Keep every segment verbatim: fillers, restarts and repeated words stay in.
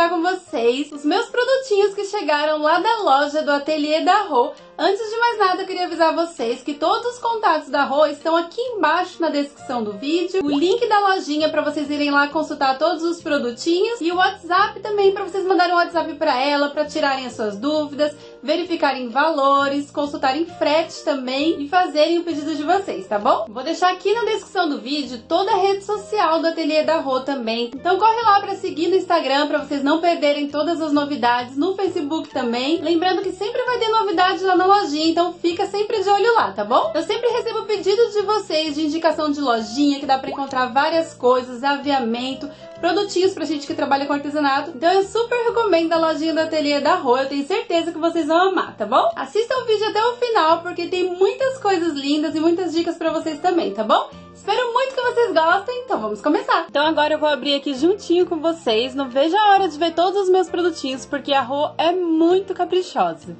compartilhar com vocês os meus produtinhos que chegaram lá da loja do Ateliê da Rô. Antes de mais nada, eu queria avisar vocês que todos os contatos da Rô estão aqui embaixo na descrição do vídeo. O link da lojinha para vocês irem lá consultar todos os produtinhos. E o WhatsApp também para vocês mandarem um WhatsApp para ela, para tirarem as suas dúvidas, verificarem valores, consultarem frete também e fazerem o pedido de vocês, tá bom? Vou deixar aqui na descrição do vídeo toda a rede social do Ateliê da Rô também. Então corre lá para seguir no Instagram para vocês não perderem todas as novidades, no Facebook também. Lembrando que sempre vai ter novidade lá na lojinha, então fica sempre de olho lá, tá bom? Eu sempre recebo pedidos de vocês de indicação de lojinha, que dá pra encontrar várias coisas, aviamento, produtinhos pra gente que trabalha com artesanato. Então eu super recomendo a lojinha do Ateliê da Rô, eu tenho certeza que vocês vão amar, tá bom? Assistam o vídeo até o final, porque tem muitas coisas lindas e muitas dicas pra vocês também, tá bom? Espero muito que vocês gostem, então vamos começar! Então agora eu vou abrir aqui juntinho com vocês, não vejo a hora de ver todos os meus produtinhos, porque a Rô é muito caprichosa.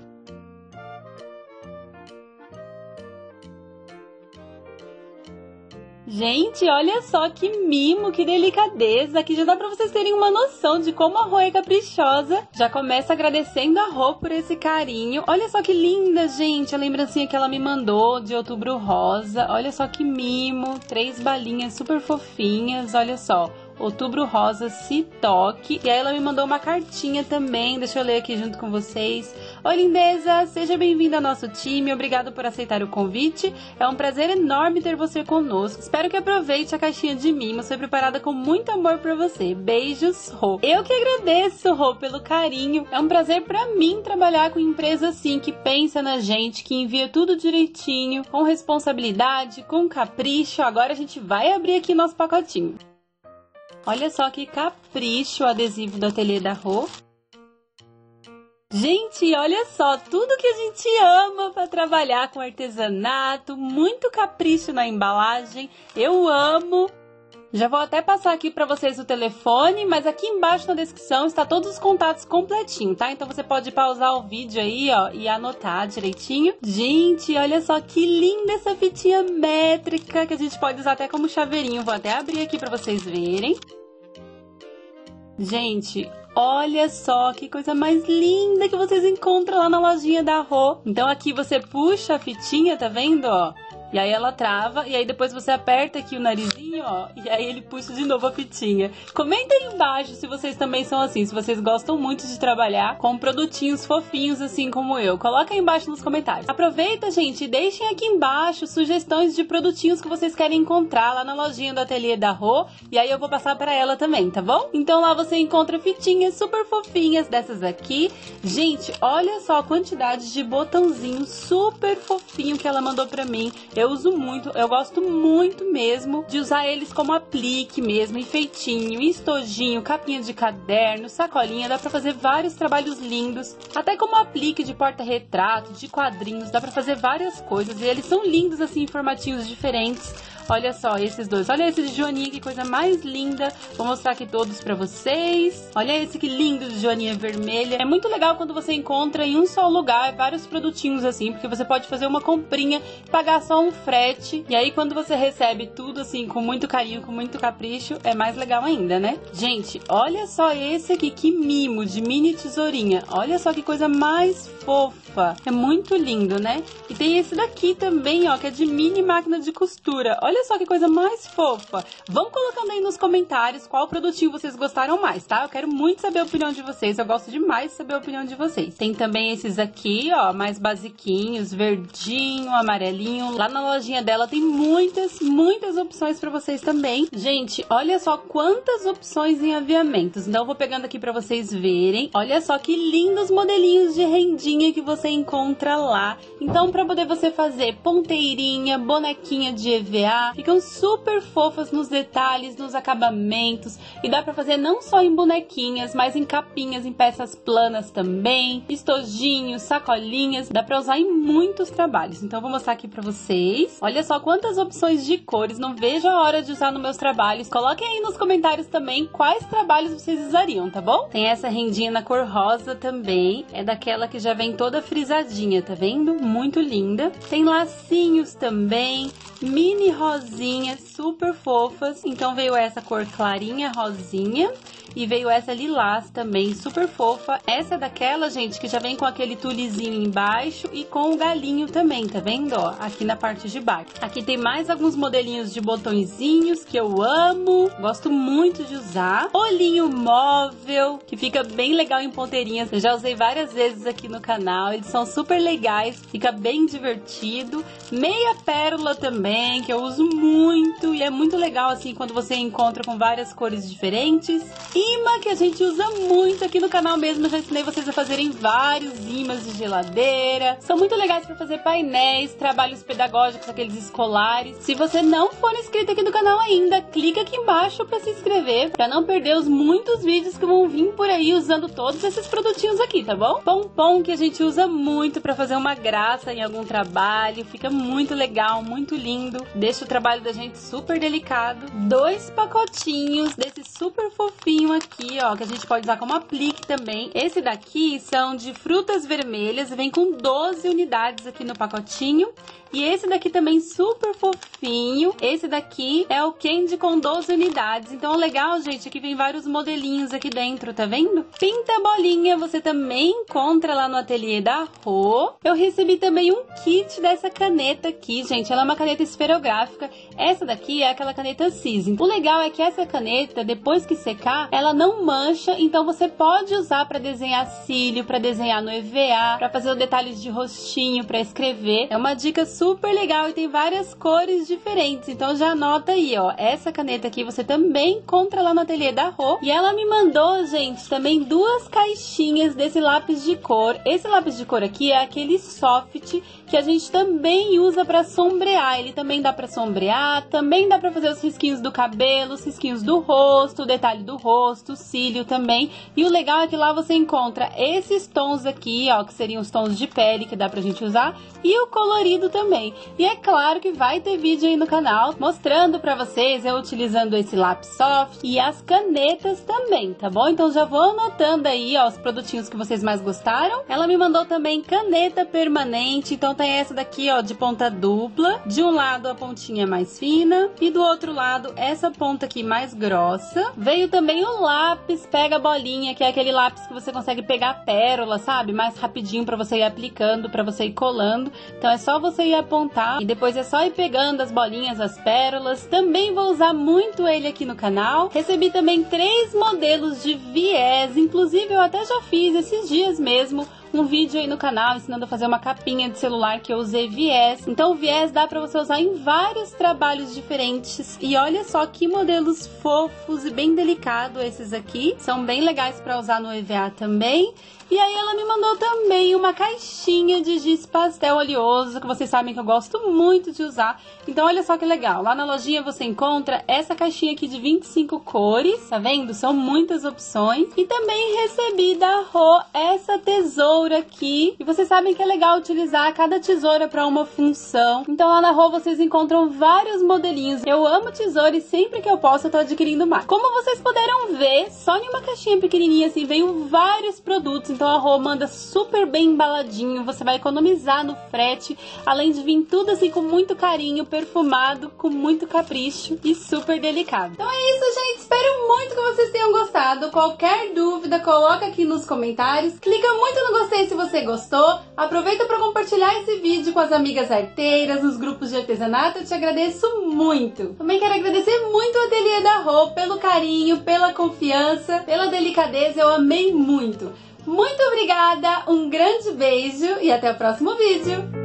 Gente, olha só que mimo, que delicadeza. Aqui já dá pra vocês terem uma noção de como a Rô é caprichosa. Já começo agradecendo a Rô por esse carinho. Olha só que linda, gente, a lembrancinha que ela me mandou de Outubro Rosa. Olha só que mimo, três balinhas super fofinhas, olha só. Outubro Rosa, se toque. E aí ela me mandou uma cartinha também, deixa eu ler aqui junto com vocês. Oi, lindeza, seja bem-vinda ao nosso time, obrigado por aceitar o convite. É um prazer enorme ter você conosco. Espero que aproveite a caixinha de mimos, foi preparada com muito amor pra você. Beijos, Rô. Eu que agradeço, Rô, pelo carinho. É um prazer pra mim trabalhar com empresa assim, que pensa na gente, que envia tudo direitinho, com responsabilidade, com capricho. Agora a gente vai abrir aqui nosso pacotinho. Olha só que capricho o adesivo do Ateliê da Rô. Gente, olha só, tudo que a gente ama para trabalhar com artesanato, muito capricho na embalagem, eu amo. Já vou até passar aqui para vocês o telefone, mas aqui embaixo na descrição está todos os contatos completinho, tá? Então você pode pausar o vídeo aí, ó, e anotar direitinho. Gente, olha só que linda essa fitinha métrica, que a gente pode usar até como chaveirinho. Vou até abrir aqui para vocês verem. Gente, olha só que coisa mais linda que vocês encontram lá na lojinha da Rô. Então aqui você puxa a fitinha, tá vendo, ó? E aí ela trava, e aí depois você aperta aqui o narizinho, ó, e aí ele puxa de novo a fitinha. Comenta aí embaixo se vocês também são assim, se vocês gostam muito de trabalhar com produtinhos fofinhos assim como eu. Coloca aí embaixo nos comentários. Aproveita, gente, e deixem aqui embaixo sugestões de produtinhos que vocês querem encontrar lá na lojinha do Ateliê da Rô, e aí eu vou passar para ela também, tá bom? Então lá você encontra fitinhas super fofinhas dessas aqui. Gente, olha só a quantidade de botãozinho super fofinho que ela mandou pra mim. Eu uso muito, eu gosto muito mesmo de usar eles como aplique mesmo, enfeitinho, estojinho, capinha de caderno, sacolinha, dá pra fazer vários trabalhos lindos, até como aplique de porta-retrato, de quadrinhos, dá pra fazer várias coisas e eles são lindos assim, em formatinhos diferentes. Olha só esses dois, olha esse de joaninha, que coisa mais linda. Vou mostrar aqui todos pra vocês. Olha esse que lindo de joaninha vermelha. É muito legal quando você encontra em um só lugar vários produtinhos assim, porque você pode fazer uma comprinha, pagar só um frete, e aí quando você recebe tudo assim com muito carinho, com muito capricho, é mais legal ainda, né? Gente, olha só esse aqui, que mimo de mini tesourinha. Olha só que coisa mais fofa. É muito lindo, né? E tem esse daqui também, ó, que é de mini máquina de costura. Olha só que coisa mais fofa. Vão colocando aí nos comentários qual produtinho vocês gostaram mais, tá? Eu quero muito saber a opinião de vocês. Eu gosto demais de saber a opinião de vocês. Tem também esses aqui, ó, mais basiquinhos, verdinho, amarelinho. Lá na lojinha dela tem muitas, muitas opções pra vocês também. Gente, olha só quantas opções em aviamentos. Então eu vou pegando aqui pra vocês verem. Olha só que lindos modelinhos de rendinha que você encontra lá. Então pra poder você fazer ponteirinha, bonequinha de E V A, ficam super fofas nos detalhes, nos acabamentos, e dá pra fazer não só em bonequinhas, mas em capinhas, em peças planas também, estojinhos, sacolinhas, dá pra usar em muitos trabalhos. Então eu vou mostrar aqui pra vocês. Olha só quantas opções de cores, não vejo a hora de usar nos meus trabalhos. Coloquem aí nos comentários também quais trabalhos vocês usariam, tá bom? Tem essa rendinha na cor rosa também, é daquela que já vem toda frisadinha, tá vendo? Muito linda. Tem lacinhos também, mini rosinhas super fofas. Então veio essa cor clarinha, rosinha. E veio essa lilás também, super fofa. Essa é daquela, gente, que já vem com aquele tulizinho embaixo e com o galinho também, tá vendo? Ó, aqui na parte de baixo. Aqui tem mais alguns modelinhos de botõezinhos que eu amo. Gosto muito de usar. Olhinho móvel, que fica bem legal em ponteirinhas. Eu já usei várias vezes aqui no canal. Eles são super legais, fica bem divertido. Meia pérola também, que eu uso muito. E é muito legal, assim, quando você encontra com várias cores diferentes. Imã, que a gente usa muito aqui no canal mesmo. Eu já ensinei vocês a fazerem vários imãs de geladeira. São muito legais para fazer painéis, trabalhos pedagógicos, aqueles escolares. Se você não for inscrito aqui no canal ainda, clica aqui embaixo para se inscrever, para não perder os muitos vídeos que vão vir por aí usando todos esses produtinhos aqui, tá bom? Pompom, que a gente usa muito para fazer uma graça em algum trabalho. Fica muito legal, muito lindo. Deixa o trabalho da gente super delicado. Dois pacotinhos desse super fofinho aqui, ó, que a gente pode usar como aplique também. Esse daqui são de frutas vermelhas, vem com doze unidades aqui no pacotinho. E esse daqui também super fofinho. Esse daqui é o Candy com doze unidades. Então, legal, gente, aqui vem vários modelinhos aqui dentro, tá vendo? Pinta bolinha, você também encontra lá no ateliê da Rô. Eu recebi também um kit dessa caneta aqui, gente. Ela é uma caneta esferográfica. Essa daqui é aquela caneta Sizzing. O legal é que essa caneta, depois que secar, ela não mancha. Então, você pode usar para desenhar cílio, para desenhar no E V A, para fazer os detalhes de rostinho, para escrever. É uma dica super super legal e tem várias cores diferentes, então já anota aí, ó, essa caneta aqui você também encontra lá no ateliê da Rô. E ela me mandou, gente, também duas caixinhas desse lápis de cor. Esse lápis de cor aqui é aquele soft que a gente também usa para sombrear. Ele também dá para sombrear, também dá para fazer os risquinhos do cabelo, os risquinhos do rosto, o detalhe do rosto, o cílio também. E o legal é que lá você encontra esses tons aqui, ó, que seriam os tons de pele que dá pra gente usar, e o colorido também. E é claro que vai ter vídeo aí no canal mostrando pra vocês eu utilizando esse lápis soft e as canetas também, tá bom? Então já vou anotando aí, ó, os produtinhos que vocês mais gostaram. Ela me mandou também caneta permanente, então tem essa daqui, ó, de ponta dupla. De um lado a pontinha mais fina e do outro lado essa ponta aqui mais grossa. Veio também o lápis pega bolinha, que é aquele lápis que você consegue pegar pérola, sabe? Mais rapidinho pra você ir aplicando, pra você ir colando. Então é só você ir apontar e depois é só ir pegando as bolinhas, as pérolas. Também vou usar muito ele aqui no canal. Recebi também três modelos de viés, inclusive eu até já fiz esses dias mesmo um vídeo aí no canal ensinando a fazer uma capinha de celular que eu usei viés. Então o viés dá pra você usar em vários trabalhos diferentes. E olha só que modelos fofos e bem delicados esses aqui. São bem legais pra usar no E V A também. E aí ela me mandou também uma caixinha de giz pastel oleoso, que vocês sabem que eu gosto muito de usar. Então olha só que legal, lá na lojinha você encontra essa caixinha aqui de vinte e cinco cores, tá vendo? São muitas opções. E também recebi da Rô essa tesoura aqui. E vocês sabem que é legal utilizar cada tesoura para uma função. Então lá na Rô vocês encontram vários modelinhos. Eu amo tesoura e sempre que eu posso eu tô adquirindo mais. Como vocês puderam ver, só em uma caixinha pequenininha assim veio vários produtos. Então a Rô manda super bem embaladinho, você vai economizar no frete, além de vir tudo assim com muito carinho, perfumado, com muito capricho e super delicado. Então é isso, gente, espero muito que vocês tenham gostado. Qualquer dúvida, coloca aqui nos comentários, clica muito no gostei se você gostou, aproveita para compartilhar esse vídeo com as amigas arteiras, nos grupos de artesanato, eu te agradeço muito. Também quero agradecer muito ao ateliê da Rô pelo carinho, pela confiança, pela delicadeza, eu amei muito. Muito obrigada, um grande beijo e até o próximo vídeo!